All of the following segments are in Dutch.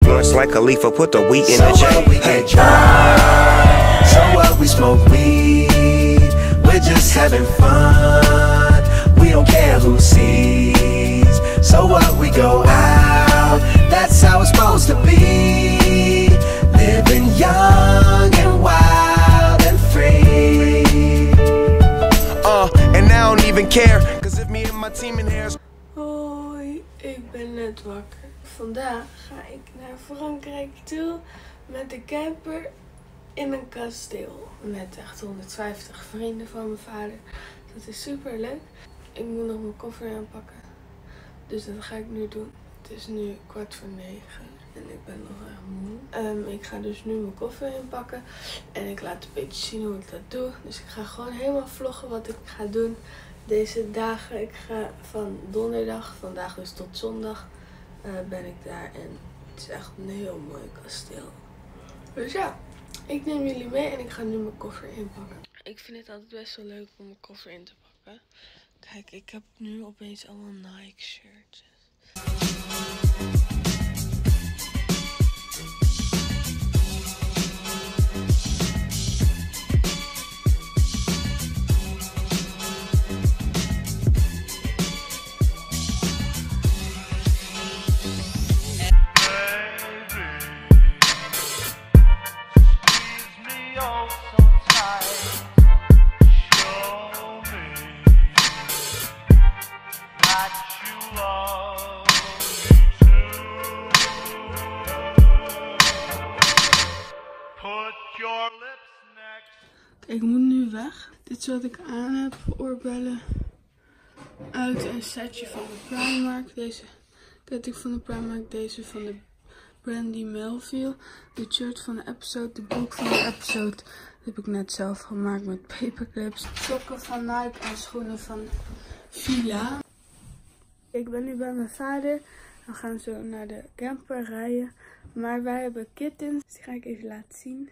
blunts like a leaf, or put the wheat in the J. So what, we get drunk. So what, we smoke weed. We're just having fun. We don't care who sees. So what, we go out. That's how it's supposed to be. Living young and wild and free. And I don't even care, cause if me and my team in here. Hoi, ik ben net wakker. Vandaag ga ik naar Frankrijk toe met de camper in een kasteel. Met echt 150 vrienden van mijn vader. Dat is super leuk. Ik moet nog mijn koffer aanpakken. Dus dat ga ik nu doen. Het is nu 8:45 en ik ben nog erg moe. Ik ga dus nu mijn koffer inpakken. En ik laat een beetje zien hoe ik dat doe. Dus ik ga gewoon helemaal vloggen wat ik ga doen deze dagen. Ik ga van donderdag, vandaag dus tot zondag, ben ik daar. En het is echt een heel mooi kasteel. Dus ja, ik neem jullie mee en ik ga nu mijn koffer inpakken. Ik vind het altijd best wel leuk om mijn koffer in te pakken. Kijk, ik heb nu opeens allemaal Nike shirts. Ik moet nu weg. Dit is wat ik aan heb. Oorbellen uit een setje van de Primark. Deze ketting van de Primark. Deze van de Brandy Melville. De shirt van de episode. De broek van de episode. Dat heb ik net zelf gemaakt met paperclips. Sokken van Nike en schoenen van Fila. Ik ben nu bij mijn vader. We gaan zo naar de camper rijden. Maar wij hebben kittens. Dus die ga ik even laten zien.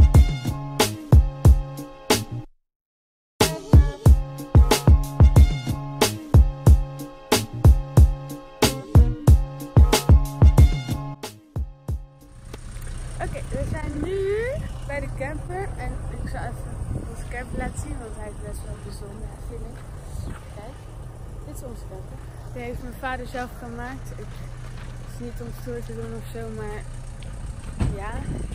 Oké, we zijn nu bij de camper en ik zal even onze camper laten zien, want hij is best wel bijzonder, vind ik. Kijk, dit is onze camper. Die heeft mijn vader zelf gemaakt. Het is niet om stoer te doen of zo, maar ja.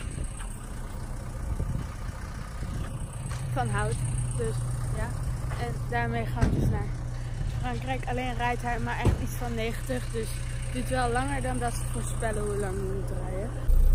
Van hout, dus ja. En daarmee gaan we dus naar Frankrijk. Alleen rijdt hij maar echt iets van 90, dus het duurt wel langer dan dat ze voorspellen hoe lang we moeten rijden.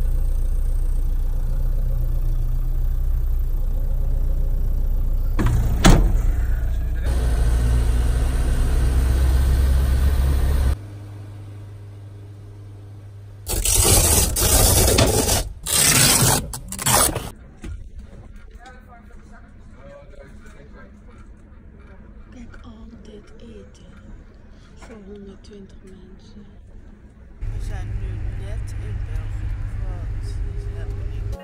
Kijk al dit eten voor 120 mensen. We zijn nu net in België. Wat is happening?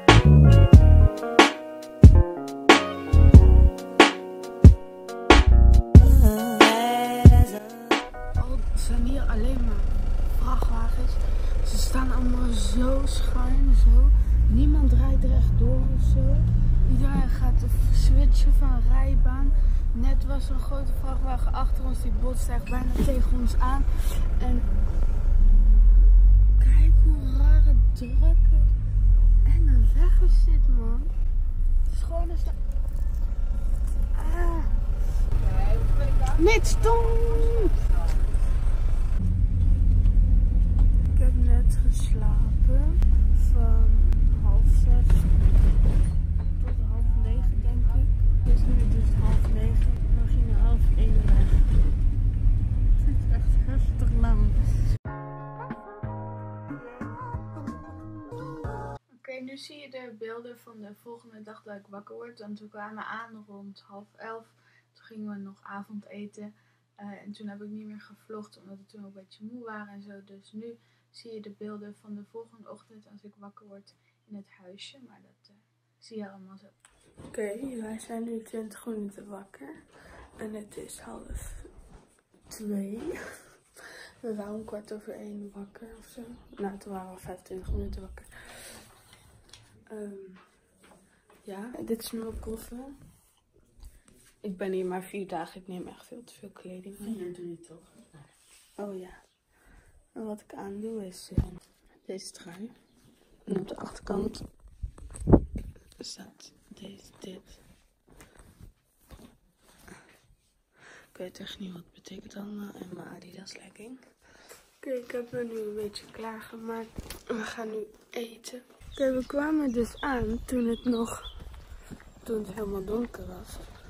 Het zijn hier alleen maar vrachtwagens. Ze staan allemaal zo schuin, zo. Niemand rijdt rechtdoor of zo. Iedereen gaat switchen van rijbaan. Net was er een grote vrachtwagen achter ons, die botste echt bijna tegen ons aan. En kijk hoe raar het drukke en een weg is dit, man. Het is gewoon een Niet stom! Ik heb net geslapen van 6:30 tot 8:30, denk ik. Het is nu dus 8:30 en we gingen 12:30 weg. Het is echt heftig lang. Oké, nu zie je de beelden van de volgende dag dat ik wakker word. Want we kwamen aan rond 10:30. Toen gingen we nog avondeten. En toen heb ik niet meer gevlogd omdat we toen ook een beetje moe waren en zo. Dus nu zie je de beelden van de volgende ochtend als ik wakker word in het huisje. Maar dat zie je allemaal zo. Oké, wij zijn nu 20 minuten wakker. En het is 1:30. We waren om 1:15 wakker of zo. Nou, toen waren we 25 minuten wakker. Ja, dit is mijn koffer. Ik ben hier maar 4 dagen. Ik neem echt veel te veel kleding mee. 3 toch? Oh ja. En wat ik aandoe is deze trui. En op de achterkant staat dit. Ik weet echt niet wat het betekent allemaal. En mijn Adidas legging. Oké, ik heb me nu een beetje klaargemaakt. We gaan nu eten. Oké, we kwamen dus aan toen het helemaal donker was.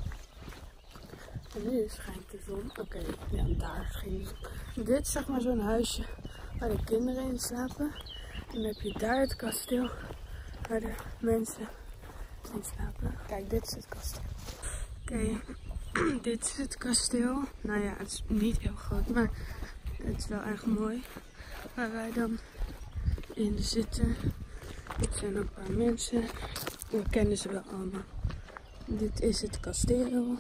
En nu schijnt de zon. Oké, ja, daar ging de zon. Dit is zeg maar zo'n huisje waar de kinderen in slapen. En dan heb je daar het kasteel waar de mensen in slapen. Kijk, dit is het kasteel. Oké, dit is het kasteel. Nou ja, het is niet heel groot, maar het is wel echt mooi. Waar wij dan in zitten. Dit zijn ook een paar mensen. We kennen ze wel allemaal. Dit is het kasteel.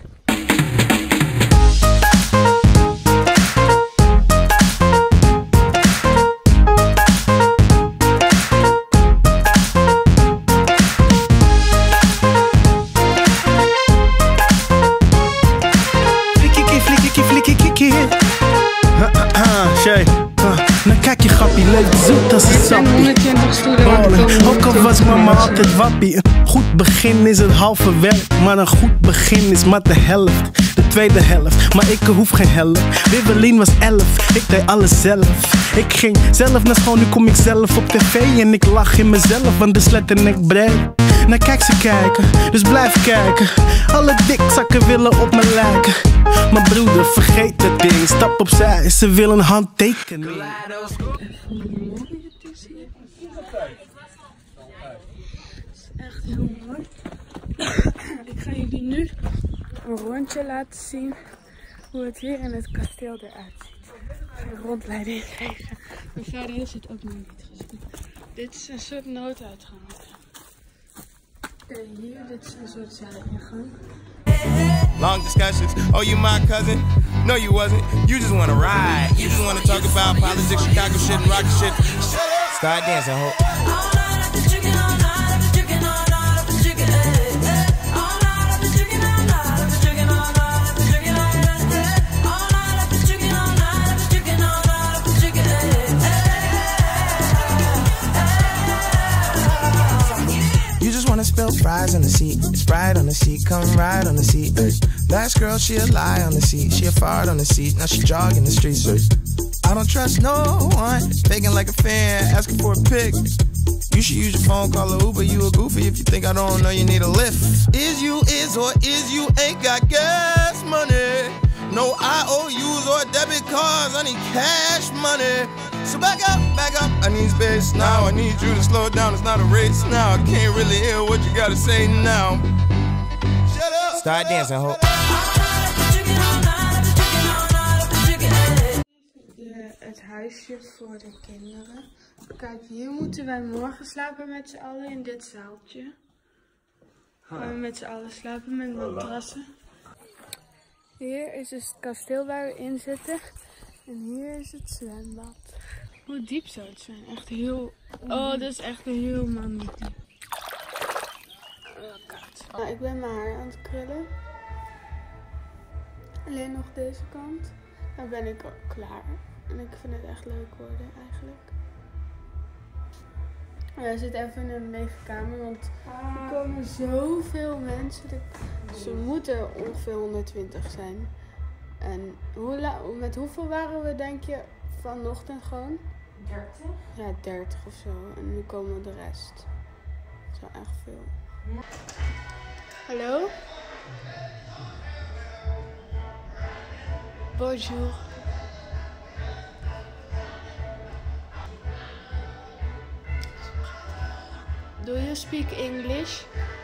Dan kijk je grappie, leuk zoet als een sappie. 120 stoelen. Ook al was mama altijd wappie. Een goed begin is het halve werk, maar een goed begin is maar de helft. De tweede helft, maar ik hoef geen helft. Wibbelien was 11, ik deed alles zelf. Ik ging zelf naar school, nu kom ik zelf op tv. En ik lach in mezelf, want de sletten ik breed. Nou kijk ze kijken, dus blijf kijken. Alle dikzakken willen op me lijken. Mijn broeder, vergeet dat ding. Stap opzij, ze willen een handtekening. Het is echt heel mooi. Ik ga jullie nu een rondje laten zien hoe het hier in het kasteel eruit ziet. Ik ga een rondleiding geven. Maar verder is het ook nog niet gezien. Dit is een soort nooduitgang. Oké, hier, dit is een soort zijingang. Long discussions. Oh, you my cousin? No, you wasn't. You just wanna ride. You just wanna talk about politics, Chicago shit, and rocket shit. Start dancing, ho. Spill fries on the seat, Sprite on the seat, come ride on the seat. Last girl, she a lie on the seat, she a fart on the seat, now she jogging the streets. I don't trust no one, faking like a fan, asking for a pic. You should use your phone, call a Uber, you a goofy if you think I don't know you need a lift. Is you is or is you ain't got gas money? No IOUs or debit cards, I need cash money. So back up, I need space now. I need you to slow it down, it's not a race now. I can't really hear what you gotta say now. Shut up. Start dancing, ho. Het huisje voor de kinderen. Kijk, hier moeten wij morgen slapen met z'n allen in dit zaaltje. Gaan we met z'n allen slapen met matrassen. Hier is dus het kasteel waar we in zitten. En hier is het zwembad. Hoe diep zou het zijn? Echt heel... Oh, dat is echt helemaal niet diep. Nou, ik ben mijn haar aan het krullen. Alleen nog deze kant. Dan ben ik ook klaar. En ik vind het echt leuk worden eigenlijk. Ja, we zitten even in een lege kamer, want er komen zoveel mensen. Dus er moeten ongeveer 120 zijn. En met hoeveel waren we, denk je, vanochtend gewoon? 30? Ja, 30 of zo. En nu komen de rest. Dat is wel echt veel. Ja. Hallo? Bonjour. Do you speak English?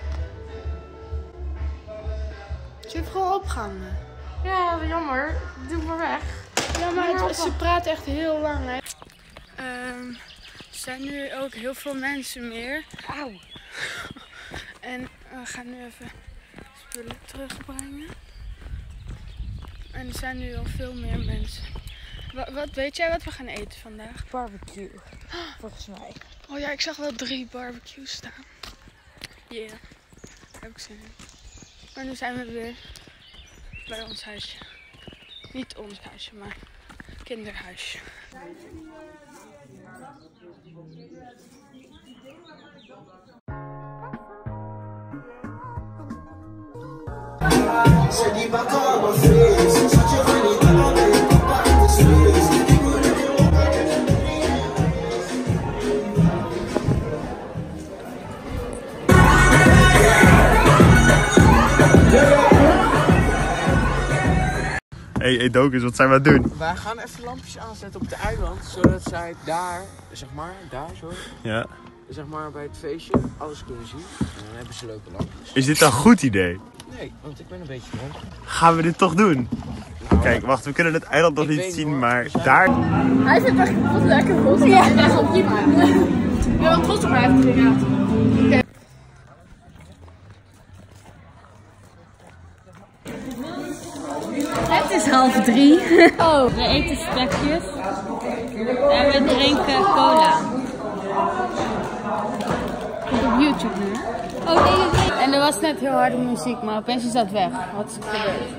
Ze heeft gewoon opgehangen. Ja, jammer. Doe maar weg. Ja, maar ze praat echt heel lang. Hè. Er zijn nu ook heel veel mensen meer. Auw. En we gaan nu even spullen terugbrengen. En er zijn nu al veel meer mensen. Wat weet jij wat we gaan eten vandaag? Barbecue, volgens mij. Oh ja, ik zag wel 3 barbecues staan. Yeah, daar heb ik zin in. Maar nu zijn we weer bij ons huisje. Niet ons huisje, maar kinderhuisje. Hey Dokus, wat zijn we aan het doen? Wij gaan even lampjes aanzetten op de eiland, zodat zij daar, zeg maar, Ja. zeg maar bij het feestje, alles kunnen zien. En dan hebben ze leuke lampjes. Is dit een goed idee? Nee, want ik ben een beetje dronken. Gaan we dit toch doen? Kijk, wacht, we kunnen het eiland nog niet zien, maar daar... Hij vindt echt wat lekker goed. Ja, dat is wel prima. Ik ben wel trots op mij inderdaad. Okay. Het is 2:30. Oh. We eten spekjes en we drinken cola. Op YouTube nu. Oh nee. En er was net heel harde muziek, maar opeens is dat weg. Wat is er gebeurd?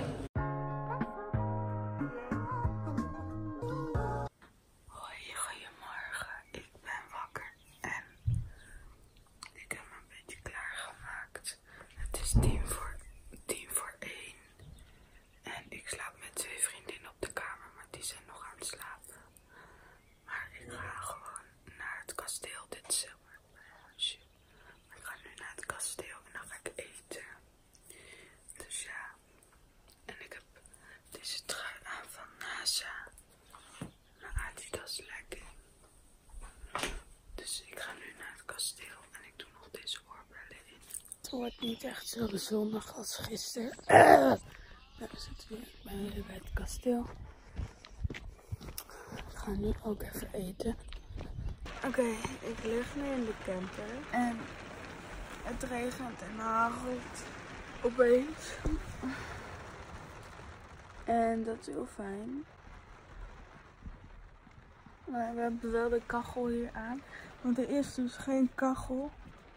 Hoi, goedemorgen. Ik ben wakker en ik heb me een beetje klaargemaakt. Het is 1:10 voor 1. En ik slaap met 2 vriendinnen op de kamer, maar die zijn nog aan het slapen. Maar ik ga gewoon naar het kasteel. Dit is maar een huisje. Maar ik ga nu naar het kasteel en dan ga ik eten. Dus ja. En ik heb deze trui aan van NASA. Mijn Adidas legging. Dus ik ga nu naar het kasteel en ik doe nog deze oorbellen in. Het wordt niet echt zo zonnig als gisteren. Daar is het weer. Ik ben weer bij het kasteel. Ik ga nu ook even eten. Oké, ik lig nu in de camper. En het regent en hagelt opeens. En dat is heel fijn. Maar we hebben wel de kachel hier aan. Want er is dus geen kachel.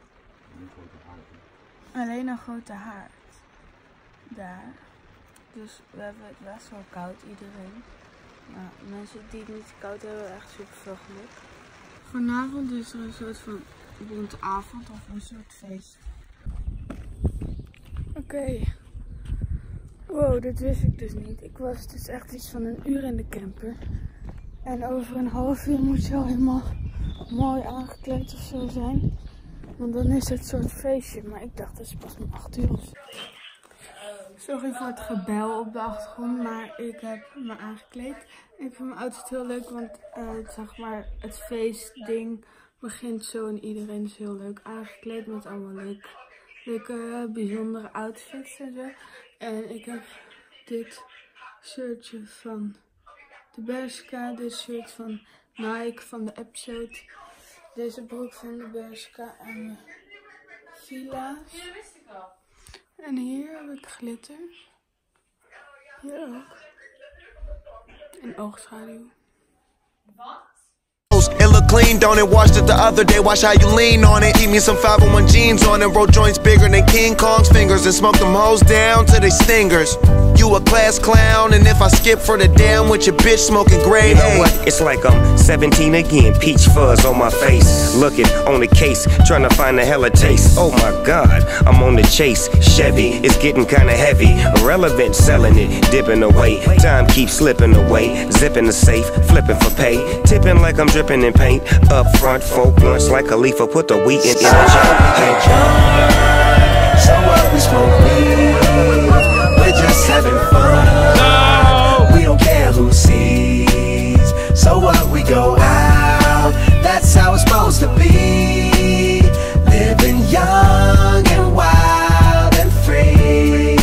Alleen een grote haard. Daar. Dus we hebben het best wel koud, iedereen. Maar mensen die het niet koud hebben, echt super veel geluk. Vanavond is er een soort van bonte avond of een soort feest. Oké. Wow, dit wist ik dus niet. Ik was dus echt iets van 1 uur in de camper. En over een half uur moet je al helemaal mooi aangekleed of zo zijn. Want dan is het een soort feestje. Maar ik dacht, het is pas om 8 uur of zo. Sorry voor het gebel op de achtergrond, maar ik heb me aangekleed. Ik vind mijn outfit heel leuk, want zeg maar, het feestding begint zo en iedereen is heel leuk aangekleed met allemaal leuke bijzondere outfits en zo. En ik heb dit shirtje van de Bershka, dit shirt van Nike van de episode, deze broek van de Bershka en mijn Fila's. Ja, dat wist ik al. En hier heb ik glitter. Hier ook. En oogschaduw. Wat? It look clean, don't it? Washed it the other day, watch how you lean on it. Eat me some 501 jeans on it, roll joints bigger than King Kong's fingers, and smoke them hoes down to they stingers. You a class clown, and if I skip for the damn with your bitch smoking grade. You know what? It's like I'm 17 again, peach fuzz on my face. Looking on the case, trying to find a hella taste. Oh my God, I'm on the chase. Chevy, it's getting kinda heavy. Irrelevant, selling it, dipping away. Time keeps slipping away. Zipping the safe, flipping for pay. Tipping like I'm dripping in paint. Up front, 4 blunts like a leaf. Put the wheat in the jar. So what, we smoke weed, we're just having fun. We don't care who sees. So what, we go out, that's how it's supposed to be. Living young and wild and free.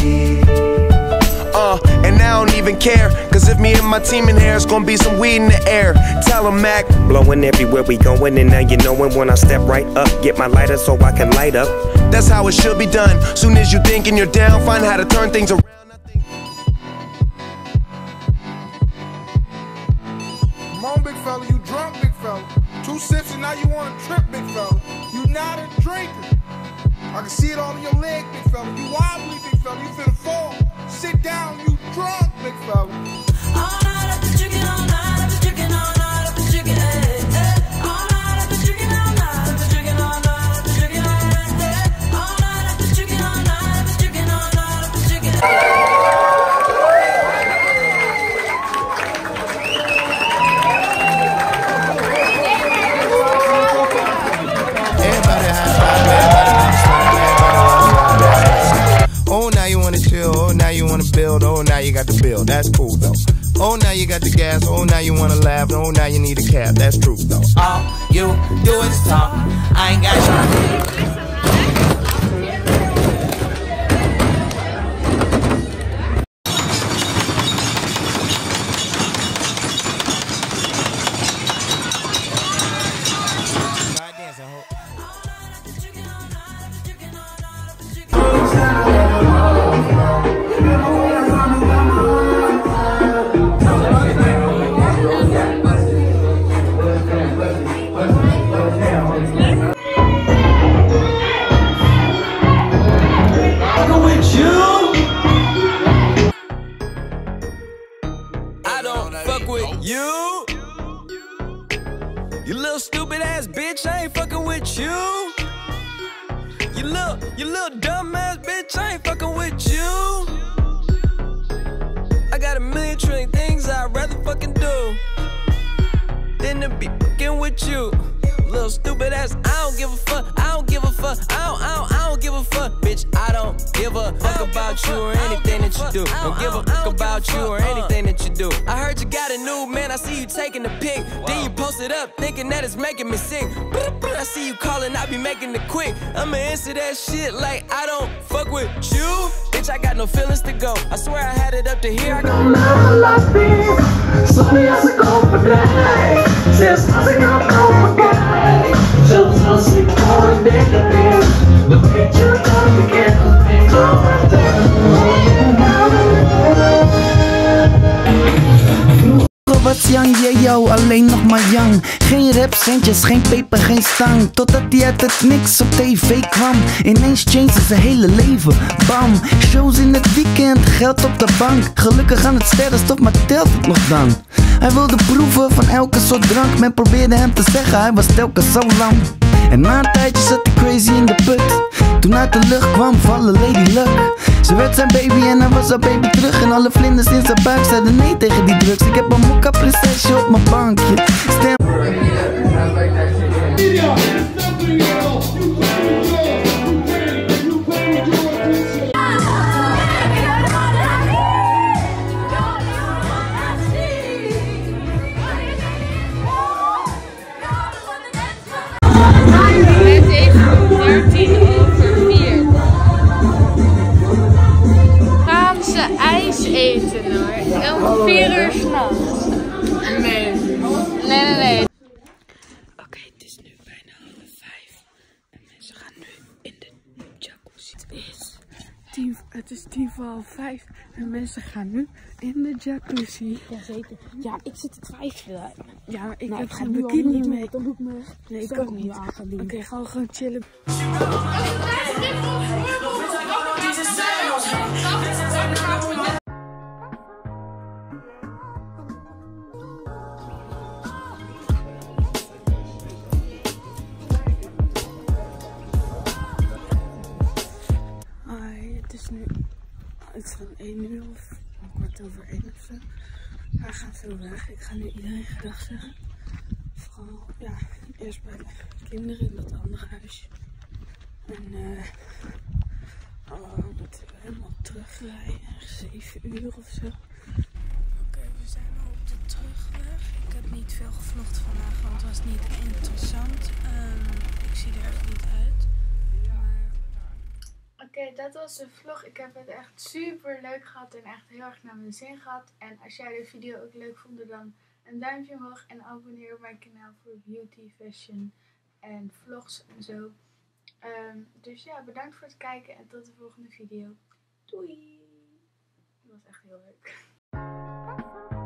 And I don't even care, cause if me and my team in here, it's gonna be some weed in the air. Tell 'em, Mac. Blowing everywhere we going, and now you knowin' when I step right up. Get my lighter so I can light up. That's how it should be done. Soon as you thinkin' you're down, find how to turn things around. fella. You drunk, big fella. 2 sips and now you want to trip, big fella. You not a drinker. I can see it all in your leg, big fella. You wobbly, big fella. You finna fall. Sit down, you drunk, big fella. All night I've been drinking, all night I've been drinking, all night I've been drinking, all night I've been drinking, all night I've been drinking, all night I've been drinking, all night I've been drinking, all night I've been drinking, all night I've been drinking. Everybody high five, everybody. Oh, now you wanna chill. Oh, now you wanna build. Oh, now you got the bill. That's cool though. Oh, now you got the gas. Oh, now you wanna laugh. Oh, now you need a cab. That's true though. All you do is talk. I ain't got you. You little stupid ass bitch, I ain't fucking with you. You little dumb ass bitch, I ain't fucking with you. I got a million trillion things I'd rather fucking do than to be fucking with you. Little stupid ass, I don't give a fuck, I don't give a fuck, I don't give a fuck, bitch, I don't give a fuck about you or anything that you do. Don't give a fuck about you or anything that you do. I heard you got a new man, I see you taking the pic, then you post it up thinking that it's making me sick. I see you calling, I be making it quick. I'ma answer that shit like I don't fuck with you. Bitch, I got no feelings to go. I swear I had it up to here. I go was young, yeah yo, alleen nog maar young. Geen rapcentjes, geen peper, geen stang. Totdat hij uit het niks op tv kwam. Ineens changed zijn hele leven, bam. Shows in het weekend, geld op de bank. Gelukkig aan het sterrenstof, maar telt het nog dan? Hij wilde proeven van elke soort drank. Men probeerde hem te zeggen, hij was telkens zo lang. En na een tijdje zat hij crazy in de put. Toen uit de lucht kwam vallen Lady Luck. Ze werd zijn baby en hij was haar baby terug. En alle vlinders in zijn buik zeiden nee tegen die drugs. Ik heb een mokka prinsesje op mijn bankje. Stem. IJs eten hoor. Om 4 uur 's nachts. Nee. Oké, het is nu bijna 4:30. En mensen gaan nu in de jacuzzi. Het is 4:45. En mensen gaan nu in de jacuzzi. Jazeker. Ja, ik zit te twijfelen. Ja, maar ik heb geen bikini mee. Dan doe ik me. Nee, ik ook niet aan gaan doen. Oké, gaan we gewoon chillen. Het is van 1 uur of 1:15 of zo. We gaan veel weg. Ik ga nu iedereen gedag zeggen. Vooral, ja, eerst bij de kinderen in dat andere huisje. En we moeten helemaal terugrijden. 7 uur of zo. Oké, we zijn al op de terugweg. Ik heb niet veel gevlogd vandaag, want het was niet interessant. Ik zie er echt niet uit. Oké, dat was de vlog. Ik heb het echt super leuk gehad en echt heel erg naar mijn zin gehad. En als jij de video ook leuk vond, dan een duimpje omhoog en abonneer op mijn kanaal voor beauty, fashion en vlogs en zo. Dus ja, bedankt voor het kijken en tot de volgende video. Doei! Dat was echt heel leuk.